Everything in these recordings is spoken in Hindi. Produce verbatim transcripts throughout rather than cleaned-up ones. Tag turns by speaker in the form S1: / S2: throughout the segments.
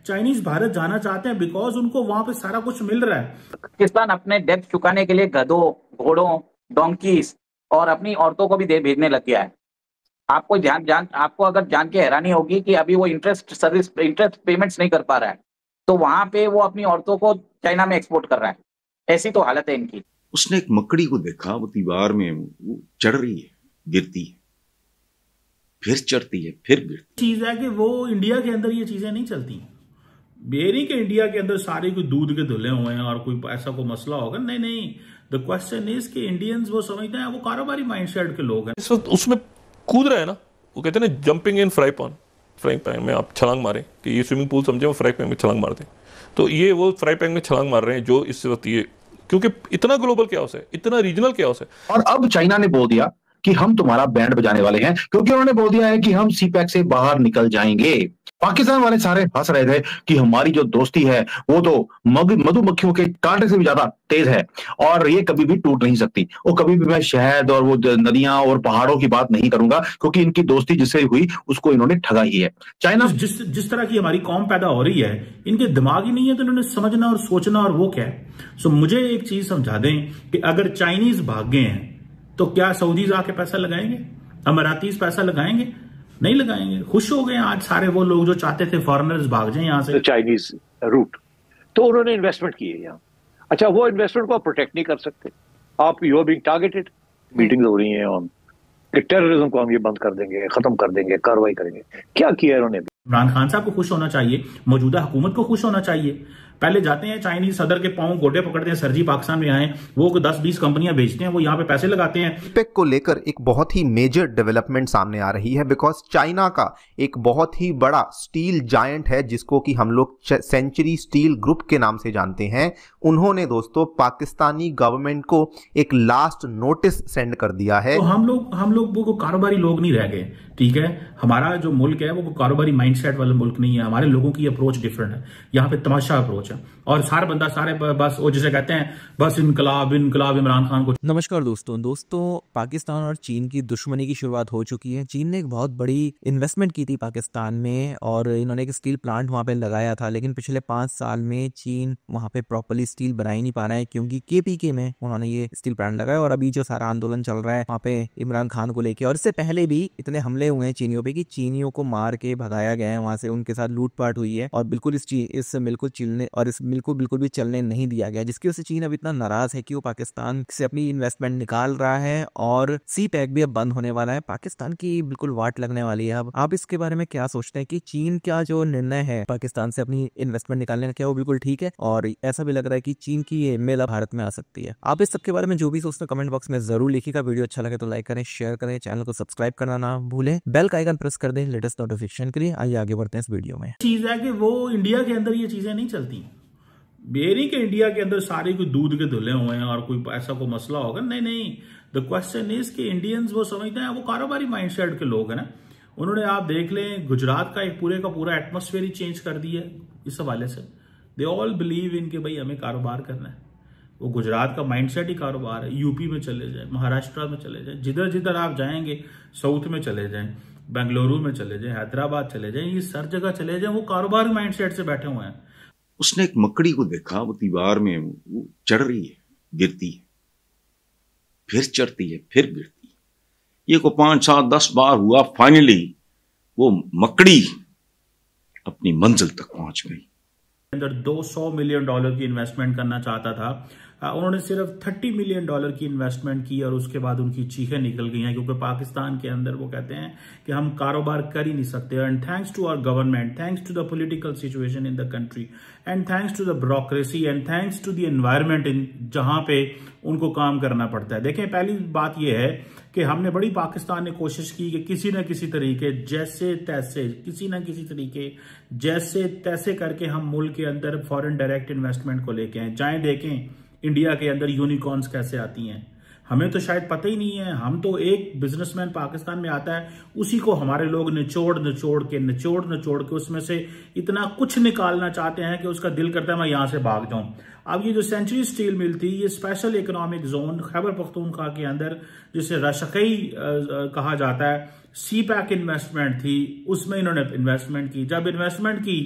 S1: चाइनीज भारत जाना चाहते हैं बिकॉज उनको वहां पे सारा कुछ मिल रहा है।
S2: पाकिस्तान अपने डेब्ट चुकाने के लिए गधों, घोड़ों, डोंकीज और अपनी औरतों को भी दे भेजने लग गया है। आपको ध्यान जान आपको अगर जान के हैरानी होगी कि अभी वो इंटरेस्ट सर्विस इंटरेस्ट पेमेंट्स नहीं कर पा रहा है, तो वहां पे वो अपनी औरतों को चाइना में एक्सपोर्ट कर रहा है। ऐसी तो हालत है इनकी।
S3: उसने एक मकड़ी को देखा, वो दीवार में वो चढ़ रही है, गिरती है, फिर चढ़ती है, फिर गिरती।
S1: चीज है कि वो इंडिया के अंदर ये चीजें नहीं चलती। बेरी के इंडिया के अंदर सारे कोई दूध के धुले हुए हैं और कोई ऐसा कोई मसला होगा, नहीं नहीं। द क्वेश्चन इज कि इंडियंस वो समझते हैं वो कारोबारी माइंडसेट के लोग हैं।
S4: इस वक्त उसमें कूद रहे हैं ना, वो कहते हैं ना jumping in fry pan, fry pan में आप छलांग मारें कि ये स्विमिंग पूल समझे, वो फ्राई पैन में छलांग मारते हैं। तो ये वो फ्राई पैन में छलांग मार रहे हैं जो इस वक्त ये, क्योंकि इतना ग्लोबल क्याओस है, इतना रीजनल क्याओस है।
S5: और अब चाइना ने बोल दिया कि हम तुम्हारा बैंड बजाने वाले हैं, क्योंकि उन्होंने बोल दिया है कि हम सी पैक से बाहर निकल जाएंगे। पाकिस्तान वाले सारे हंस रहे थे कि हमारी जो दोस्ती है वो तो मधुमक्खियों के कांटे से भी ज्यादा तेज है और ये कभी भी टूट नहीं सकती। वो कभी भी मैं शहद और वो नदियां और पहाड़ों की बात नहीं करूंगा, क्योंकि इनकी दोस्ती जिससे हुई उसको इन्होंने ठगा ही है। चाइना
S1: जिस जिस तरह की हमारी कौम पैदा हो रही है, इनके दिमाग ही नहीं है तो इन्होंने समझना और सोचना, और वो क्या है। सो मुझे एक चीज समझा दें कि अगर चाइनीज भाग गए हैं तो क्या सऊदीज आके पैसा लगाएंगे, अमरातीज पैसा लगाएंगे? नहीं लगाएंगे। खुश हो गए आज सारे वो लोग जो चाहते थे फॉरेनर्स भाग जाएं यहाँ से
S6: चाइनीज रूट, तो उन्होंने इन्वेस्टमेंट की है यहाँ। अच्छा, वो इन्वेस्टमेंट को आप प्रोटेक्ट नहीं कर सकते। आप you are being targeted, meetings हो रही हैं ऑन कि टेररिज्म को हम ये बंद कर देंगे, खत्म कर देंगे, कार्रवाई करेंगे। क्या किया इन्होंने?
S1: इमरान खान साहब को खुश होना चाहिए, मौजूदा हुकूमत को खुश होना चाहिए। पहले जाते हैं चाइनीज सदर के पांव गोडे पकड़ते हैं, सरजी पाकिस्तान में आए, वो दस बीस कंपनियां बेचते हैं, वो यहाँ पे पैसे लगाते हैं।
S7: सीपेक को लेकर एक बहुत ही मेजर डेवलपमेंट सामने आ रही है, बिकॉज चाइना का एक बहुत ही बड़ा स्टील जायंट है जिसको कि हम लोग सेंचुरी स्टील ग्रुप के नाम से जानते हैं। उन्होंने दोस्तों पाकिस्तानी गवर्नमेंट को एक लास्ट नोटिस सेंड कर दिया है।
S1: तो हम लोग हम लोग वो कारोबारी लोग नहीं रह गए, ठीक है। हमारा जो मुल्क है वो कारोबारी माइंडसेट वाला मुल्क नहीं है। हमारे लोगों की अप्रोच डिफरेंट है, यहाँ पे तमाशा अप्रोच है और सारा बंदा सारे बस वो जिसे कहते हैं बस इनकलाब इनकलाब इमरान खान को।
S8: नमस्कार दोस्तों दोस्तों पाकिस्तान और चीन की दुश्मनी की शुरुआत हो चुकी है। चीन ने एक बहुत बड़ी इन्वेस्टमेंट की थी पाकिस्तान में और इन्होंने एक स्टील प्लांट वहां पे लगाया था, लेकिन पिछले पांच साल में चीन वहां पे प्रॉपर्ली स्टील बना ही नहीं पा रहा है, क्योंकि केपीके में उन्होंने ये स्टील प्लांट लगाया। और अभी जो सारा आंदोलन चल रहा है वहां पे इमरान खान को लेके, और इससे पहले भी इतने हमले हुए हैं चीनियों पे कि चीनियों को मार के भगाया गया है वहां से, उनके साथ लूटपाट हुई है और बिल्कुल इस इस मिल को चलने और इस मिल को बिल्कुल भी चलने नहीं दिया गया, जिसकी वजह से चीन अब इतना नाराज है कि वो पाकिस्तान से अपनी इन्वेस्टमेंट निकाल रहा है और सी पैक भी अब बंद होने वाला है। पाकिस्तान की बिल्कुल वाट लगने वाली है। अब आप इसके बारे में क्या सोचते हैं कि चीन का जो निर्णय है पाकिस्तान से अपनी इन्वेस्टमेंट निकालने का, क्या वो बिल्कुल ठीक है? और ऐसा भी लग रहा है कि चीन की ये मिल अब भारत में आ सकती है। आप इस सबके बारे में जो भी सोचते हैं कमेंट बॉक्स में जरूर लिखिएगा। वीडियो अच्छा लगे तो लाइक करें, शेयर करें, चैनल को सब्सक्राइब करना ना भूलें, बेल का आइकन प्रेस कर दें लेटेस्ट नोटिफिकेशन के लिए। आइए आगे बढ़ते हैं इस वीडियो में।
S1: चीज है कि वो इंडिया के अंदर ये चीजें नहीं चलती। बेरी के इंडिया के अंदर सारे कोई दूध के धुले हुए हैं और कोई ऐसा कोई मसला होगा, नहीं नहीं। द क्वेश्चन इज कि इंडियंस वो समझते हैं वो कारोबारी माइंडसेट के लोग हैं ना। उन्होंने आप देख लें गुजरात का एक पूरे का पूरा एटमॉस्फेयर ही चेंज कर दिया इस हवाले से। दे ऑल बिलीव इन के भाई हमें कारोबार करना है। वो गुजरात का माइंडसेट ही कारोबार है। यूपी में चले जाए, महाराष्ट्र में चले जाए, जिधर जिधर आप जाएंगे, साउथ में चले जाएं, बेंगलुरु में चले जाएं, हैदराबाद चले जाएं, ये हर जगह चले जाएं, वो कारोबारी माइंडसेट से बैठे हुए हैं।
S3: उसने एक मकड़ी को देखा, वो दीवार में वो चढ़ रही है, गिरती है, फिर चढ़ती है, फिर गिरती है। ये को पांच सात दस बार हुआ, फाइनली वो मकड़ी अपनी मंजिल तक पहुंच गई।
S1: अंदर दो सौ मिलियन डॉलर की इन्वेस्टमेंट करना चाहता था, उन्होंने सिर्फ तीस मिलियन डॉलर की इन्वेस्टमेंट की और उसके बाद उनकी चीखें निकल गई हैं, क्योंकि पाकिस्तान के अंदर वो कहते हैं कि हम कारोबार कर ही नहीं सकते। And thanks to our government, thanks to the political situation in the country, and thanks to the bureaucracy, and thanks to the environment in जहां पे उनको काम करना पड़ता है। देखें, पहली बात यह है कि हमने बड़ी पाकिस्तान ने कोशिश की कि किसी न किसी तरीके जैसे तैसे किसी न किसी तरीके जैसे तैसे करके हम मुल्क के अंदर फॉरेन डायरेक्ट इन्वेस्टमेंट को लेके आए। चाहे देखें इंडिया के अंदर यूनिकॉर्न्स कैसे आती हैं, हमें तो शायद पता ही नहीं है। हम तो एक बिजनेसमैन पाकिस्तान में आता है, उसी को हमारे लोग निचोड़ निचोड़ के निचोड़ निचोड़ के उसमें से इतना कुछ निकालना चाहते हैं कि उसका दिल करता है मैं यहां से भाग जाऊं। अब ये जो सेंचुरी स्टील मिल थी, ये special economic zone Khyber Pakhtunkhwa के अंदर जिसे रशकई कहा जाता है, सी पैक इन्वेस्टमेंट थी, उसमें इन्होंने इन्वेस्टमेंट की। जब इन्वेस्टमेंट की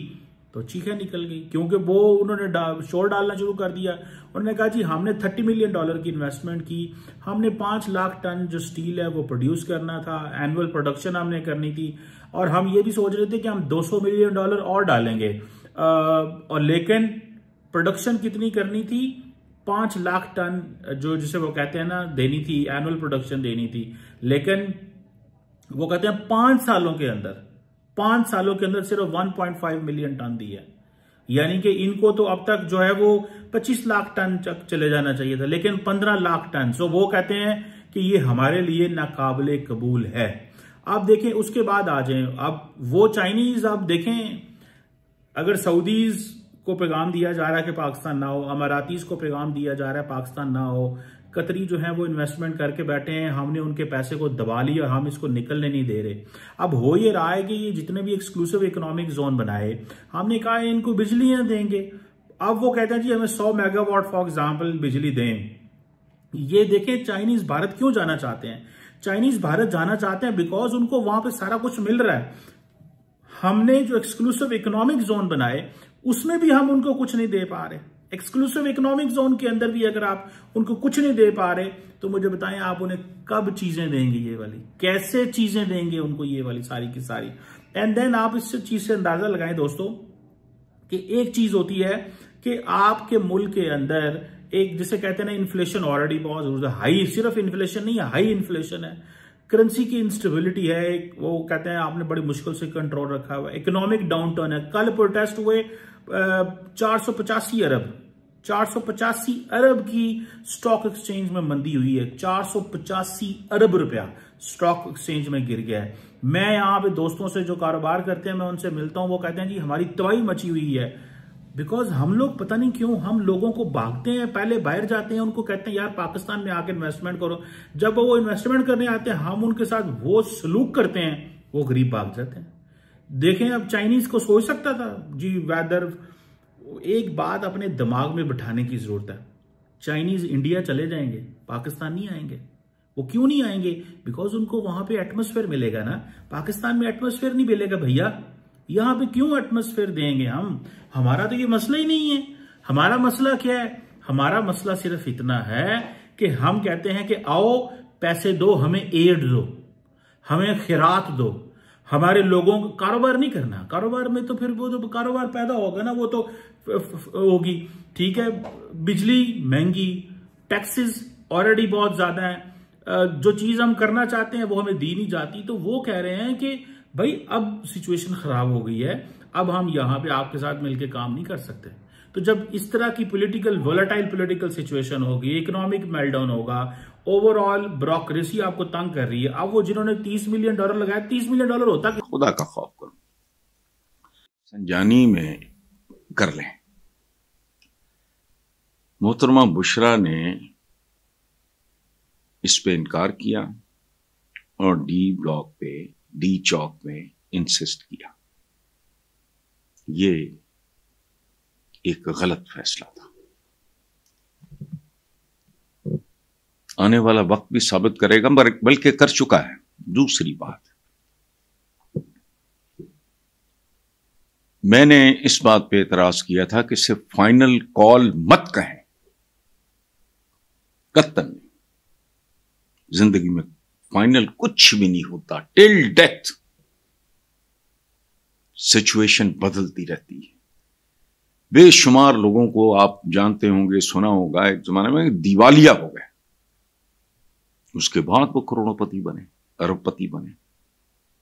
S1: तो चीखें निकल गई, क्योंकि वो उन्होंने डा, शोर डालना शुरू कर दिया। उन्होंने कहा जी हमने तीस मिलियन डॉलर की इन्वेस्टमेंट की, हमने पांच लाख टन जो स्टील है वो प्रोड्यूस करना था, एनुअल प्रोडक्शन हमने करनी थी, और हम ये भी सोच रहे थे कि हम दो सौ मिलियन डॉलर और डालेंगे, आ, और लेकिन प्रोडक्शन कितनी करनी थी, पांच लाख टन जो जिसे वो कहते हैं ना देनी थी, एनुअल प्रोडक्शन देनी थी। लेकिन वो कहते हैं पांच सालों के अंदर पांच सालों के अंदर सिर्फ एक पॉइंट पाँच मिलियन टन दी है। यानी कि इनको तो अब तक जो है वो पच्चीस लाख टन तक चले जाना चाहिए था, लेकिन पंद्रह लाख टन। सो वो कहते हैं कि ये हमारे लिए नाकाबिले कबूल है। आप देखें उसके बाद आ जाए, अब वो चाइनीज, आप देखें अगर सऊदीज को पैगाम दिया जा रहा है कि पाकिस्तान ना हो, अमारातीज को पैगाम दिया जा रहा है पाकिस्तान ना हो, कतरी जो है वो इन्वेस्टमेंट करके बैठे हैं, हमने उनके पैसे को दबा लिया, हम इसको निकलने नहीं दे रहे। अब हो ये रहा है कि ये जितने भी एक्सक्लूसिव इकोनॉमिक जोन बनाए, हमने कहा है इनको बिजलियां देंगे। अब वो कहते हैं जी हमें सौ मेगावाट फॉर एग्जाम्पल बिजली दें। ये देखें चाइनीज भारत क्यों जाना चाहते हैं। चाइनीज भारत जाना चाहते हैं बिकॉज उनको वहां पे सारा कुछ मिल रहा है। हमने जो एक्सक्लूसिव इकोनॉमिक जोन बनाए उसमें भी हम उनको कुछ नहीं दे पा रहे। एक्सक्लूसिव इकोनॉमिक जोन के अंदर भी अगर आप उनको कुछ नहीं दे पा रहे तो मुझे बताएं आप उन्हें कब चीजें देंगे, ये वाली कैसे चीजें देंगे उनको, ये वाली सारी की सारी। एंड देन आप इस चीज से अंदाजा लगाएं दोस्तों कि एक चीज होती है कि आपके मुल्क के अंदर एक जिसे कहते हैं ना इन्फ्लेशन ऑलरेडी बहुत हाई, सिर्फ इन्फ्लेशन नहीं है, हाई इन्फ्लेशन है, करेंसी की इंस्टेबिलिटी है, वो कहते हैं आपने बड़ी मुश्किल से कंट्रोल रखा हुआ, इकोनॉमिक डाउनटर्न है। कल प्रोटेस्ट हुए चार सौ पचासी अरब चार सौ पचासी अरब की स्टॉक एक्सचेंज में मंदी हुई है। चार सौ पचासी अरब रुपया स्टॉक एक्सचेंज में गिर गया है। मैं यहाँ पे दोस्तों से जो कारोबार करते हैं मैं उनसे मिलता हूं, वो कहते हैं जी हमारी तबाही मची हुई है। बिकॉज हम लोग पता नहीं क्यों हम लोगों को भागते हैं, पहले बाहर जाते हैं, उनको कहते हैं यार पाकिस्तान में आके इन्वेस्टमेंट करो। जब वो इन्वेस्टमेंट करने आते हैं हम उनके साथ वो सलूक करते हैं, वो गरीब भाग जाते हैं। देखें अब चाइनीज को सोच सकता था जी वेदर, एक बात अपने दिमाग में बिठाने की जरूरत है, चाइनीज इंडिया चले जाएंगे, पाकिस्तान नहीं आएंगे। वो क्यों नहीं आएंगे? बिकॉज उनको वहां पे एटमॉस्फेयर मिलेगा ना, पाकिस्तान में एटमॉस्फेयर नहीं मिलेगा भैया। यहां पे क्यों एटमॉस्फेयर देंगे हम? हमारा तो ये मसला ही नहीं है। हमारा मसला क्या है? हमारा मसला सिर्फ इतना है कि हम कहते हैं कि आओ पैसे दो, हमें एड दो, हमें खैरात दो, हमारे लोगों को कारोबार नहीं करना। कारोबार में तो फिर वो तो कारोबार पैदा होगा ना, वो तो होगी, ठीक है। बिजली महंगी, टैक्सेस ऑलरेडी बहुत ज्यादा है, जो चीज हम करना चाहते हैं वो हमें दी नहीं जाती। तो वो कह रहे हैं कि भाई अब सिचुएशन खराब हो गई है, अब हम यहां पे आपके साथ मिलकर काम नहीं कर सकते। तो जब इस तरह की पॉलिटिकल वोलेटाइल पॉलिटिकल सिचुएशन होगी, इकोनॉमिक मेल्टडाउन होगा, ओवरऑल ब्यूरोक्रेसी आपको तंग कर रही है। अब वो जिन्होंने तीस मिलियन डॉलर लगाया, तीस मिलियन डॉलर होता कि
S3: खुदा का खौफ करो, संजानी में कर लें। मोहतरमा बुशरा ने इस पे इनकार किया और डी ब्लॉक पे, डी चौक में इंसिस्ट किया। ये एक गलत फैसला था। आने वाला वक्त भी साबित करेगा, बल्कि कर चुका है। दूसरी बात, मैंने इस बात पे एतराज किया था कि सिर्फ फाइनल कॉल मत कहें, कत्तन नहीं। जिंदगी में फाइनल कुछ भी नहीं होता, टिल डेथ सिचुएशन बदलती रहती है। बेशुमार लोगों को आप जानते होंगे, सुना होगा, एक जमाने में दिवालिया हो गए, उसके बाद वो करोड़ोंपति बने, अरबपति बने।